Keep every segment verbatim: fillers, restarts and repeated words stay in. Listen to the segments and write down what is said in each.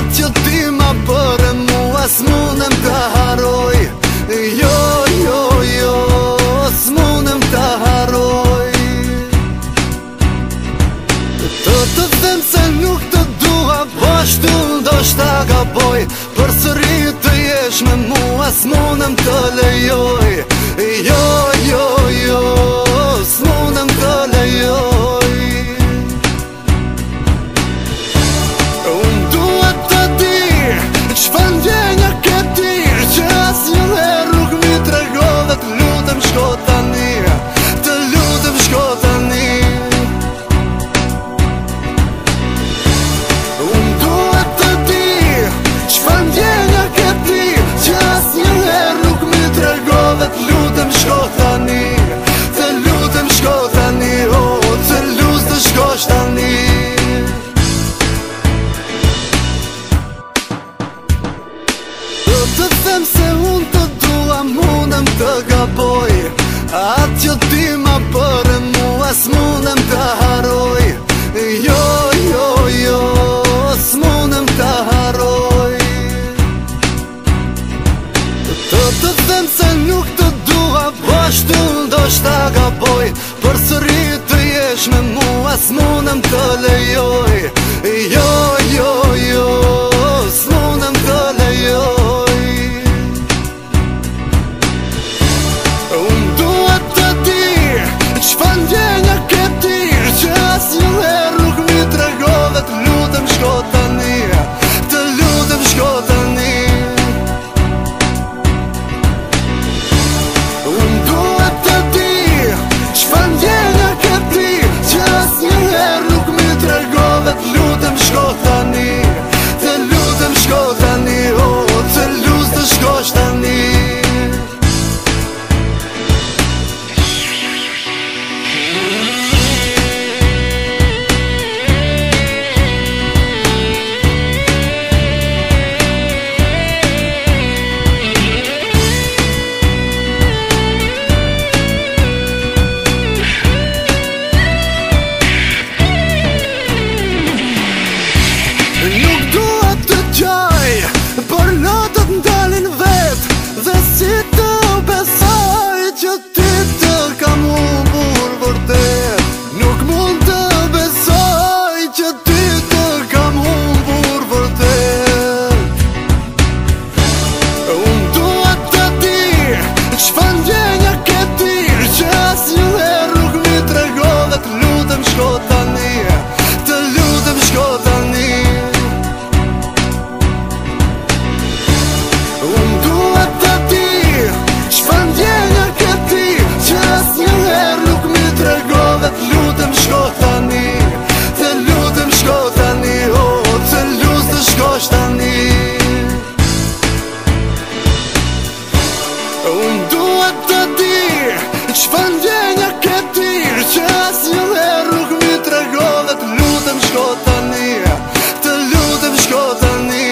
Atë që ti ma për e mua s'munem të haroj. Jo, jo, jo, s'munem të haroj. Të të them se nuk të dua, po ashtu ndoshta gaboj. Për sëri të jesh me mua s'munem të lejoj. Jo, jo, jo, s'munem të lejoj. Unë duhet të di çfarë ndjenja ke ti, që asnjë herë nuk mi tregove. Të lutem shko tani, të lutem shko tani. Unë duhet të di çfarë ndjenja ke ti, që asnjë herë nuk mi tregove. Të lutem shko tani, të lutem shko tani, oh, të lus të shkosh tani. Të them se unë të dua, mundem të gaboj. Atë që ti ma për e mua s'munem të haroj. Jo, jo, jo, s'munem të haroj. Të të them se nuk të dua, po ashtu ndoshta gaboj. Për sëri të jesh me mua s'munem të lejoj. Jo, jo, jo, s'munem të lejoj. Unë duhet të di çfarë ndjenja ke ti, që asnjë herë nuk mi tregove. Të lutem shko tani, të lutem shko tani. Unë duhet të di çfarë ndjenja ke ti, që asnjë herë nuk mi tregove. Të lutem shko tani, të lutem shko tani, oh, të lus të shkosh tani. Nuk duhet të gjaj, por lotët ndalin vet. Dhe si të besoj që ti të kam humbur vërtet. Nuk mund të besoj që ti të kam humbur vërtet. Unë duhet të di çfarë ndjenja ke ti, që asnjë herë nuk mi tregove. Të lutem shko tani, të lutem shko tani. Unë duhet të di çfarë ndjenja ke ti, që asnjë herë nuk mi tregove. Të lutem shko tani, të lutem shko tani, oh, të lus të shkosh tani. Unë duhet të di çfarë ndjenja ke ti, që asnjë herë nuk mi tregove. Të lutem shko tani, të lutem shko tani.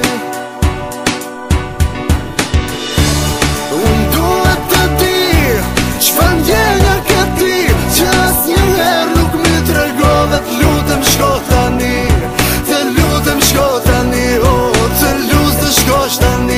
Unë duhet të di çfarë ndjenja ke ti, që asnjë herë nuk mi tregove. Të lutem shko tani, të lutem shko tani, oh, të lus të shkosh tani.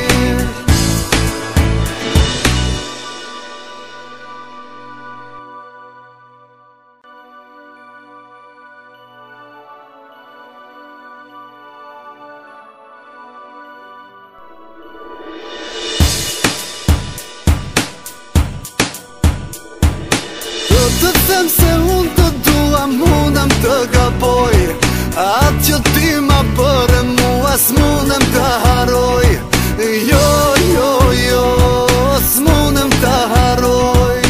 Të them se unë të dua, mundem të gaboj. Atë që ti ma për e mua s'munem të haroj. Jo, jo, jo, s'munem të haroj.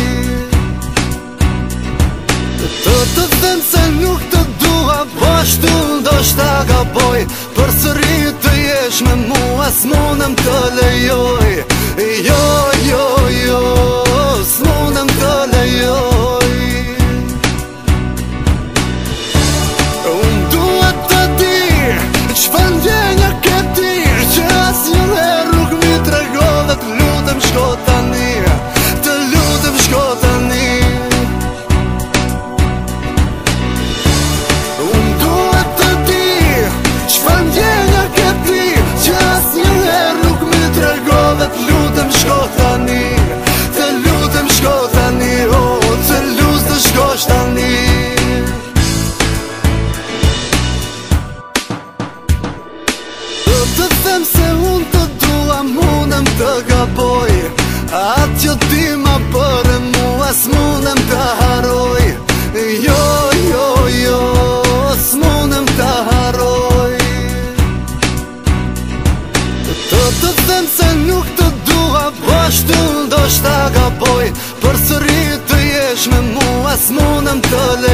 Të të them se nuk të dua, po ashtu ndoshta gaboj. Për sëri të jesh me mua s'munem të lejoj. Jo, jo, jo, s'munem të lejoj. Unë duhet të di çfarë ndjenja ke ti, që asnjë herë nuk mi tregove. Të lutem shko tani, të lutem shko tani. Unë duhet të di çfarë ndjenja ke jam të le